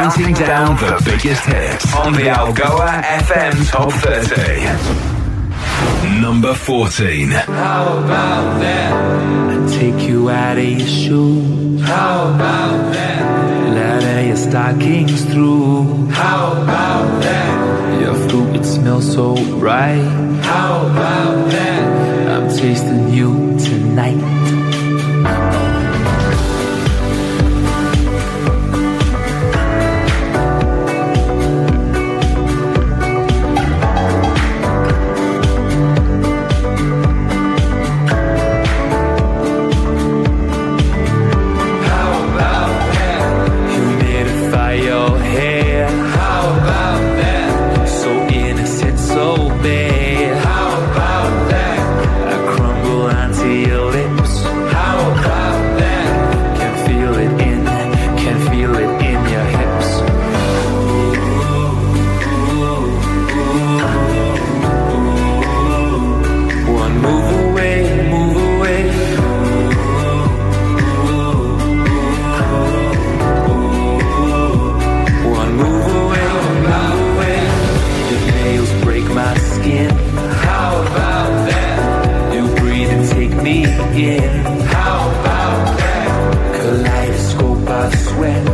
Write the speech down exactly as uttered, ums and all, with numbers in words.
counting down the biggest hits on the Algoa F M Top thirty. Number fourteen. How about that? I take you out of your shoes. How about that? Ladder your stockings through. How about that? Your fruit, it smells so right. How about that? I'm tasting you tonight. Sweat